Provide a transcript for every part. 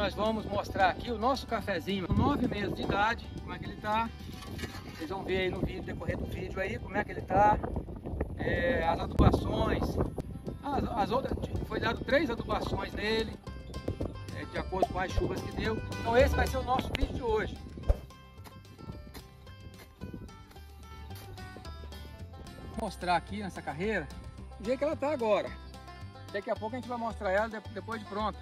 nós vamos mostrar aqui o nosso cafezinho com 9 meses de idade, como é que ele tá. Vocês vão ver aí no vídeo, decorrer do vídeo aí, como é que ele tá. As adubações, as outras, foi dado 3 adubações nele, de acordo com as chuvas que deu. Então esse vai ser o nosso vídeo de hoje. Vou mostrar aqui nessa carreira do jeito que ela tá agora. Daqui a pouco a gente vai mostrar ela depois de pronta.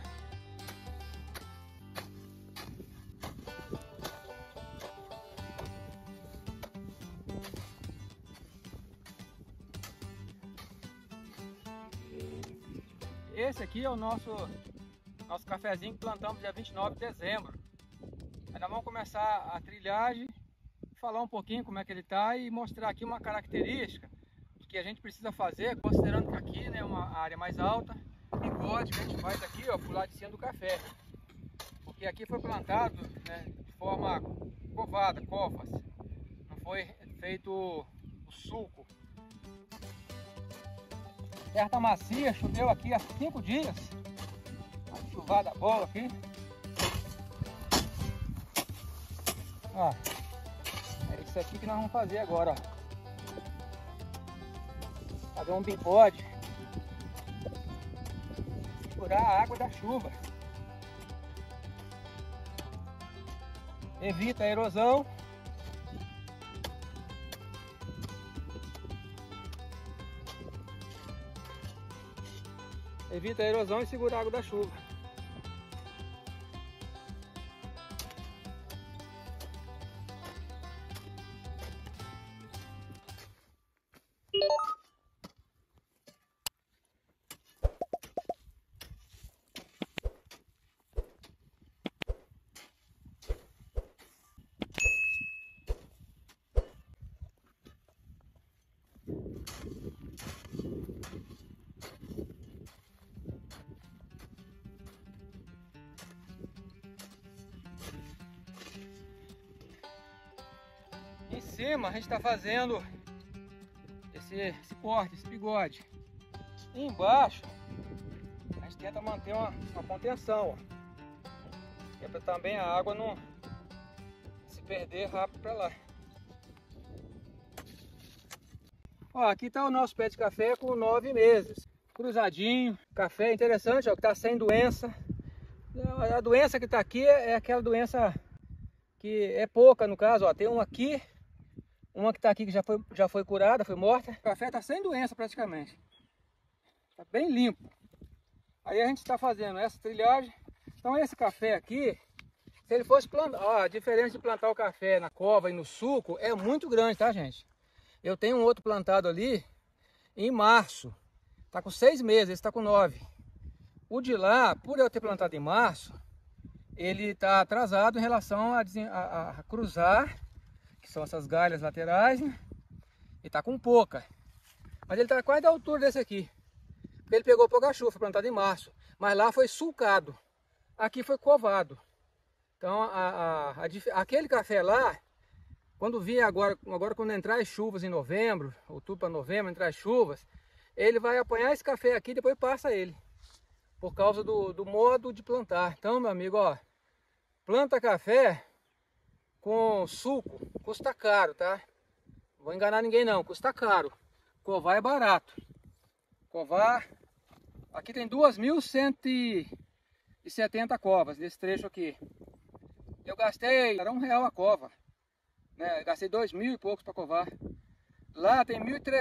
Esse aqui é o nosso cafezinho que plantamos dia 29 de dezembro. Aí nós vamos começar a trilhagem, falar um pouquinho como é que ele está e mostrar aqui uma característica que a gente precisa fazer, considerando que aqui, né, é uma área mais alta, bigode que a gente faz aqui, ó, pro lado de cima do café. Porque aqui foi plantado, né, de forma covada, covas. Não foi feito o sulco. Terra tá macia, choveu aqui há 5 dias. Uma chuvada boa aqui. Ó, é isso aqui que nós vamos fazer agora, ó. Fazer um bigode. Segurar a água da chuva. Evita a erosão. Evita a erosão e segura a água da chuva. Em cima a gente está fazendo esse corte, esse bigode. E embaixo a gente tenta manter uma contenção, ó. É para também a água não se perder rápido para lá. Ó, aqui está o nosso pé de café com 9 meses. Cruzadinho, café interessante, ó, que está sem doença. A doença que está aqui é aquela doença que é pouca no caso, ó. Tem uma aqui. Uma que está aqui que já foi curada, foi morta. O café está sem doença praticamente. Está bem limpo. Aí a gente está fazendo essa trilhagem. Então esse café aqui, se ele fosse plantar, ó, a diferença de plantar o café na cova e no suco é muito grande, tá, gente? Eu tenho um outro plantado ali em março. Está com 6 meses, esse está com 9. O de lá, por eu ter plantado em março, ele está atrasado em relação a cruzar, que são essas galhas laterais, né? E tá com pouca. Mas ele tá quase da altura desse aqui. Ele pegou pouca chuva, foi plantado em março. Mas lá foi sulcado. Aqui foi covado. Então aquele café lá, quando vier agora quando entrar as chuvas em novembro, outubro para novembro, entrar as chuvas, ele vai apanhar esse café aqui e depois passa ele. Por causa do modo de plantar. Então, meu amigo, ó, planta café com suco, custa caro, tá? Não vou enganar ninguém não, custa caro. Covar é barato. Covar, aqui tem 2.170 covas nesse trecho aqui. Eu gastei, era R$1 a cova, né? Gastei 2.000 e poucos para covar. Lá tem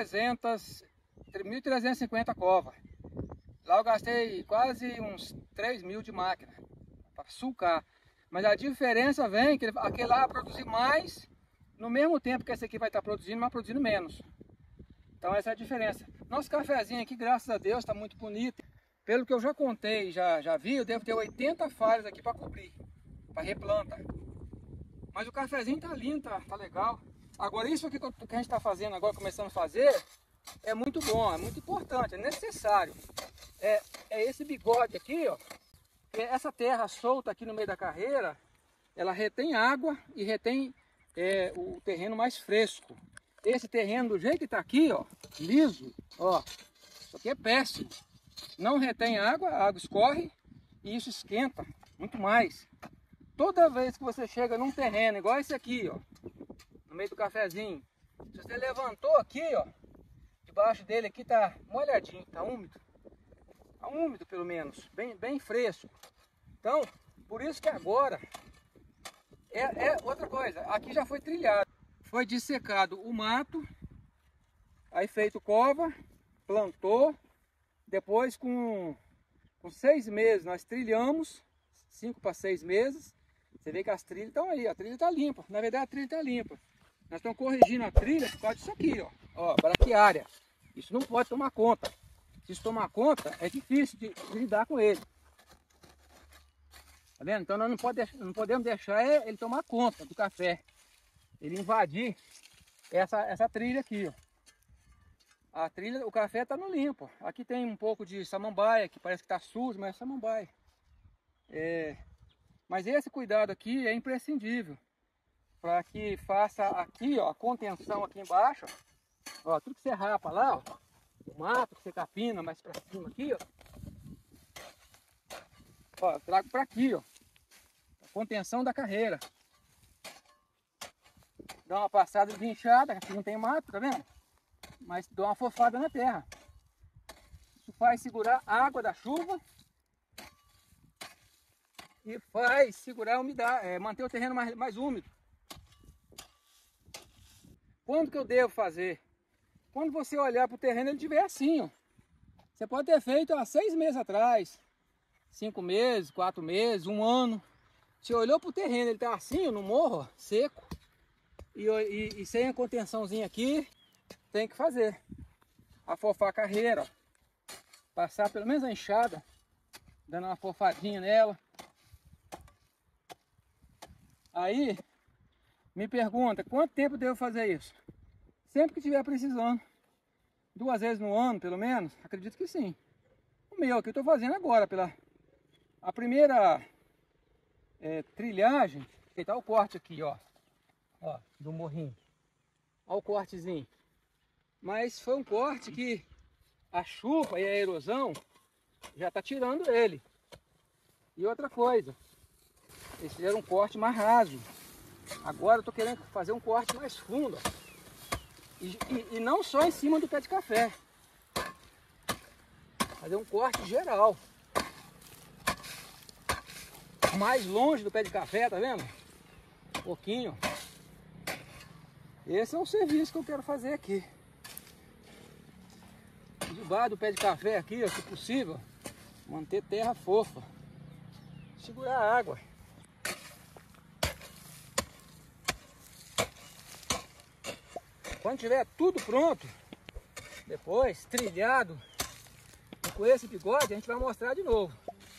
1.350 covas. Lá eu gastei quase uns 3.000 de máquina para sulcar. Mas a diferença vem que aquele lá vai produzir mais no mesmo tempo que esse aqui vai estar produzindo, mas produzindo menos. Então essa é a diferença. Nosso cafezinho aqui, graças a Deus, está muito bonito. Pelo que eu já contei, já vi, eu devo ter 80 falhas aqui para cobrir, para replanta. Mas o cafezinho tá lindo, tá legal. Agora isso aqui que a gente está fazendo agora, começando a fazer, é muito bom, é muito importante, é necessário. É esse bigode aqui, ó. Essa terra solta aqui no meio da carreira, ela retém água e retém o terreno mais fresco. Esse terreno do jeito que está aqui, ó, liso, ó, isso aqui é péssimo. Não retém água, a água escorre e isso esquenta. muito mais. Toda vez que você chega num terreno, igual esse aqui, ó, no meio do cafezinho, se você levantou aqui, ó, debaixo dele aqui tá molhadinho, tá úmido. Tá úmido pelo menos, bem fresco. Então, por isso que agora, é outra coisa, aqui já foi trilhado. Foi dissecado o mato, aí feito cova, plantou, depois com 6 meses nós trilhamos, 5 para 6 meses, você vê que as trilhas estão aí, a trilha está limpa, na verdade a trilha está limpa. Nós estamos corrigindo a trilha por causa disso aqui, ó, braquiária. Isso não pode tomar conta. Se isso tomar conta, é difícil de lidar com ele. Tá vendo? Então nós não podemos deixar ele tomar conta do café. Ele invadir essa trilha aqui, ó. A trilha, o café está no limpo. Aqui tem um pouco de samambaia, que parece que está sujo, mas é samambaia. Mas esse cuidado aqui é imprescindível. Para que faça aqui, ó, a contenção aqui embaixo. Ó, tudo que você rapa lá, ó, o mato que você capina mais para cima aqui, ó. Ó, eu trago para aqui, ó. A contenção da carreira. Dá uma passada de enxada, aqui não tem mato, tá vendo? Mas dá uma fofada na terra. Isso faz segurar a água da chuva e faz segurar a umidade, manter o terreno mais úmido. Quando que eu devo fazer? Quando você olhar para o terreno ele estiver assim, ó. Você pode ter feito há 6 meses atrás, 5 meses, 4 meses, 1 ano. Você olhou para o terreno, ele está assim, no morro, ó, seco. E sem a contençãozinha aqui, tem que fazer. Afofar a carreira, ó. Passar pelo menos a enxada, dando uma fofadinha nela. Aí, me pergunta, quanto tempo devo fazer isso? Sempre que estiver precisando. 2 vezes no ano, pelo menos? Acredito que sim. O meu aqui eu estou fazendo agora, a primeira trilhagem, que tá o corte aqui, ó, do morrinho. Olha o cortezinho. Mas foi um corte que a chuva e a erosão já tá tirando ele. E outra coisa, eles fizeram um corte mais raso. Agora eu tô querendo fazer um corte mais fundo, ó. E não só em cima do pé de café. Fazer um corte geral. Mais longe do pé de café, tá vendo? Um pouquinho. Esse é o serviço que eu quero fazer aqui. Debaixo do pé de café aqui, ó, se possível, manter terra fofa. Segurar a água. Quando tiver tudo pronto, depois trilhado, e com esse bigode a gente vai mostrar de novo.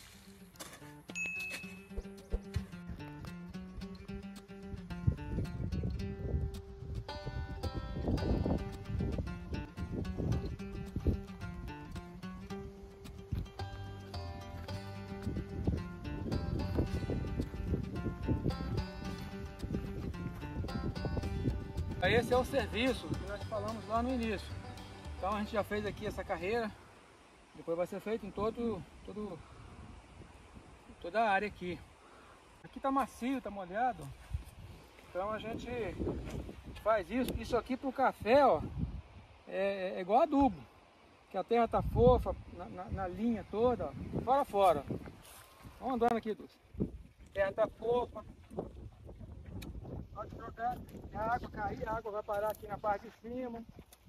Esse é o serviço que nós falamos lá no início. Então a gente já fez aqui essa carreira, depois vai ser feito em toda a área aqui. Aqui tá macio, tá molhado, então a gente faz isso. Isso aqui pro café, ó, é igual adubo, que a terra tá fofa na linha toda, ó, fora. Vamos andando aqui, Dulce. A terra tá fofa. Pode jogar a água cair, a água vai parar aqui na parte de cima.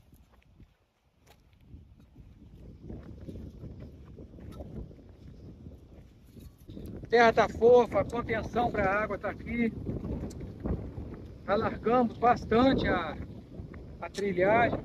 A terra está fofa, a contenção para a água está aqui. Alargamos bastante a trilhagem.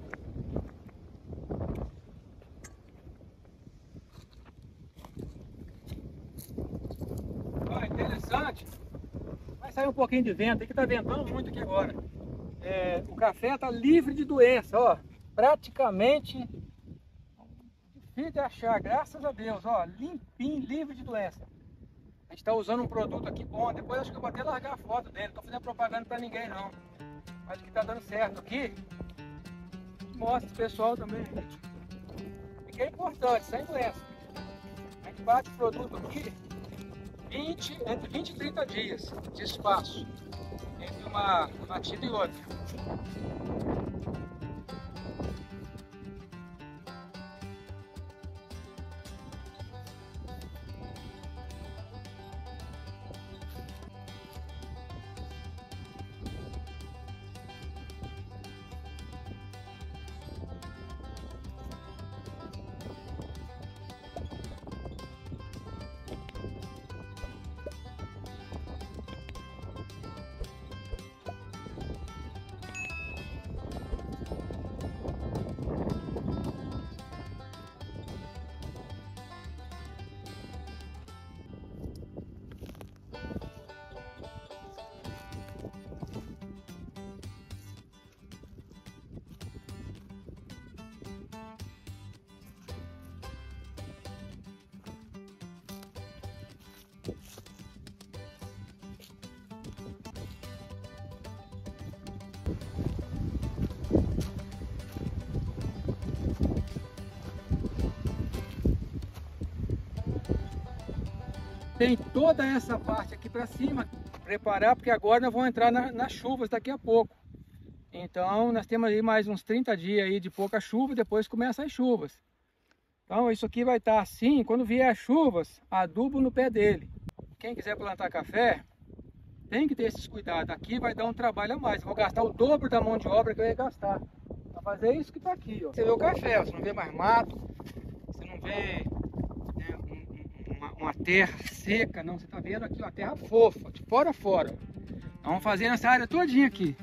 Ó, interessante. Vai sair um pouquinho de vento, aqui está ventando muito aqui agora. O café está livre de doença, ó. Praticamente difícil de achar, graças a Deus, ó, limpinho, livre de doença. A gente está usando um produto aqui bom, depois acho que eu vou até largar a foto dele, não tô fazendo propaganda para ninguém não. Acho que está dando certo aqui. Mostra o pessoal também, gente. E que é importante, sem doença. A gente bate o produto aqui entre 20 e 30 dias de espaço entre uma batida e outra. Tem toda essa parte aqui para cima, preparar, porque agora nós vamos entrar nas chuvas daqui a pouco. Então nós temos aí mais uns 30 dias aí de pouca chuva, depois começam as chuvas. Então isso aqui vai estar assim, quando vier as chuvas, adubo no pé dele. Quem quiser plantar café, tem que ter esses cuidados. Aqui vai dar um trabalho a mais, eu vou gastar o dobro da mão de obra que eu ia gastar para fazer isso que está aqui, ó. Você vê o café, ó, você não vê mais mato, você não vê uma terra seca, não, você está vendo aqui uma terra fofa, de fora a fora. Nós vamos fazer nessa área todinha aqui.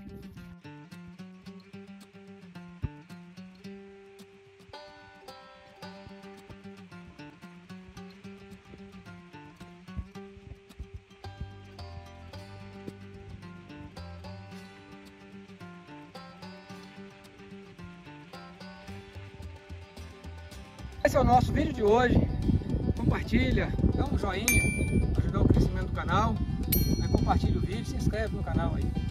Esse é o nosso vídeo de hoje. Compartilha, dá um joinha, ajudar o crescimento do canal. Compartilha o vídeo, se inscreve no canal aí.